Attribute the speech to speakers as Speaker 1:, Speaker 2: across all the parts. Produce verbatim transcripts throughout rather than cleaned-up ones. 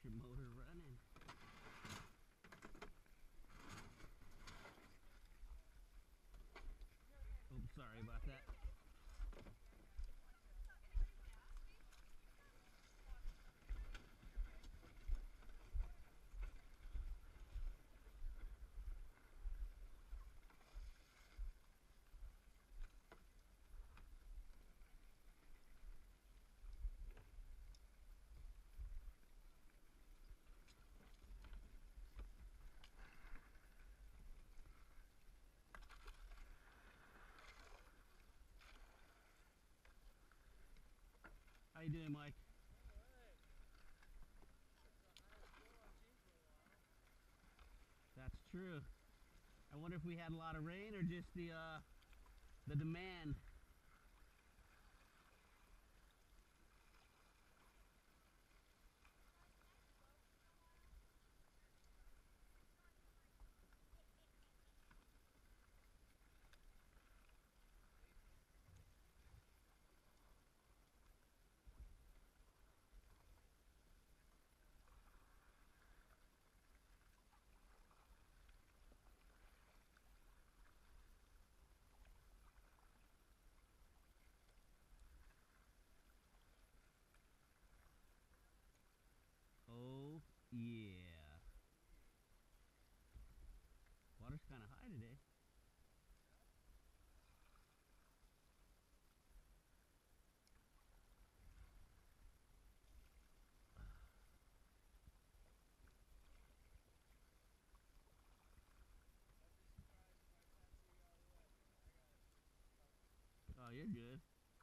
Speaker 1: electric motor running. Oops, sorry about that. How you doing, Mike? That's true. I wonder if we had a lot of rain or just the uh, the demand. Oh yeah. Water's kind of high today. Oh, you're good.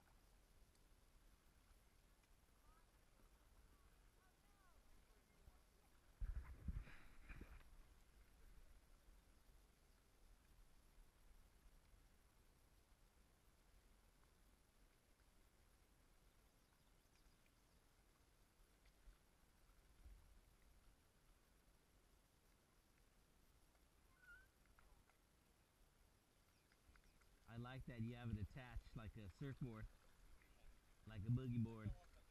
Speaker 1: I like that you have it attached like a surfboard, like a boogie board.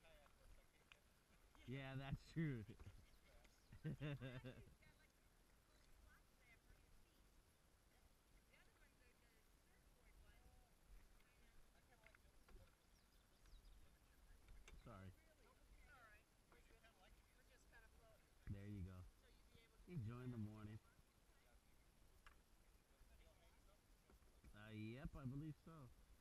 Speaker 1: Yeah, that's true. Sorry. There you go. Enjoying the morning. Uh, yep, I believe so.